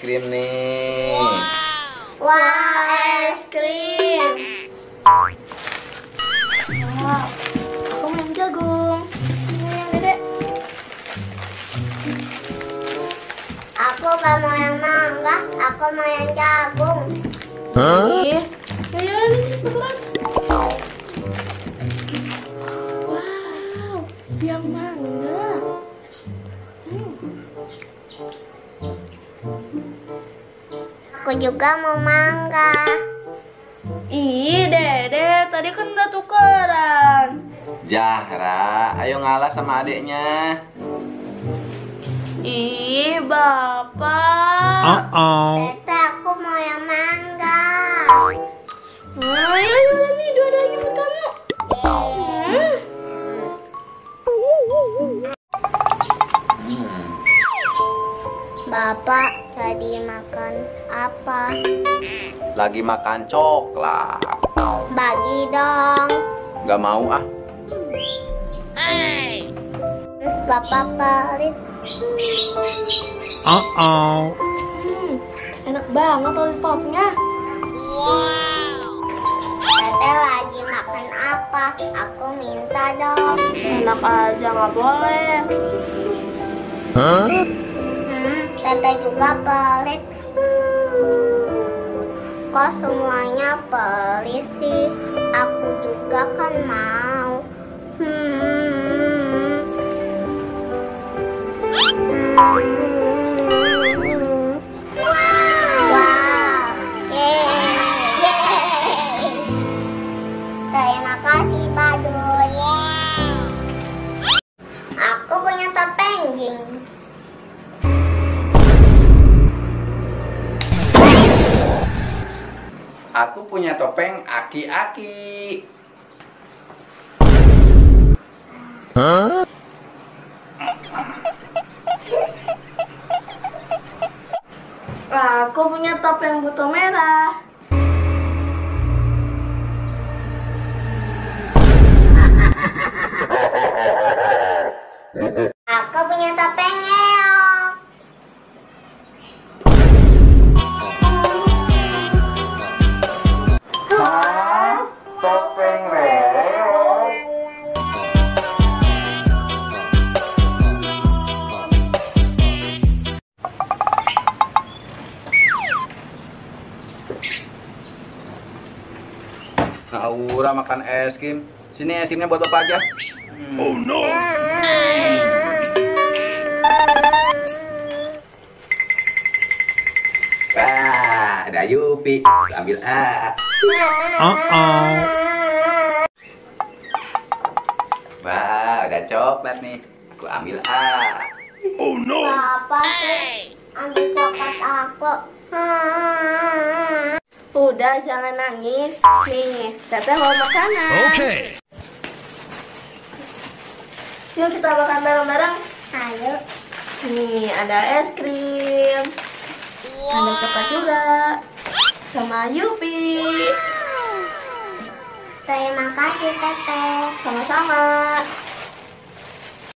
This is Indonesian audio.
krim nih. Wah, es krim. Wah, aku mau yang jagung. Ini yang gede. Aku gak mau yang mangga, aku mau yang jagung. Ih, ya ini beneran. Wow, yang mangga. Aku juga mau mangga. Ih, Dede, tadi kan udah tukeran. Zahra, ayo ngalah sama adeknya. Ih, Bapak. Tete, aku mau yang mangga. Ayo, nih dua-duanya buat kamu. Bapak, tadi makan apa? Lagi makan coklat. Bagi dong. Gak mau ah. Bapak pelit. Enak banget lollipopnya. Tete lagi makan apa? Aku minta dong. Enak aja, nggak boleh. Tete juga pelit. Kok semuanya pelit sih? Aku juga kan mau. Wow. Yeay. Terima kasih, Badut. Aku punya topeng, Jing. Aku punya topeng aki-aki. Aku punya topeng buto merah. Aku punya topeng ngeok. Topeng reok. Naura makan es krim. Sini es krimnya buat bapak aja. Oh no. Wah, ada Yupi. Ambil A. Wah, ada coklat nih. Aku ambil A. Oh no. Bapak sih ambil coklat aku. Udah, jangan nangis. Nih, Teteh mau makanan. Oke. Yuk kita makan bareng-bareng. Ayo. Nih, ada es krim. Ada coklat juga. Sama Yupi. Terima kasih, Teteh. Sama-sama.